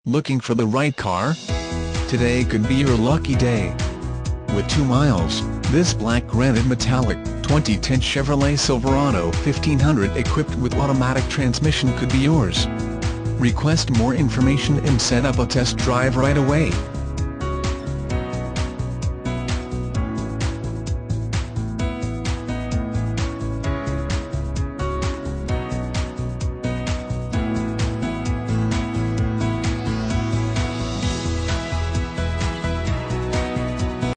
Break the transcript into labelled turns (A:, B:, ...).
A: Looking for the right car? Today could be your lucky day. With 2 miles, this black granite metallic, 2010 Chevrolet Silverado 1500 equipped with automatic transmission could be yours. Request more information and set up a test drive right away.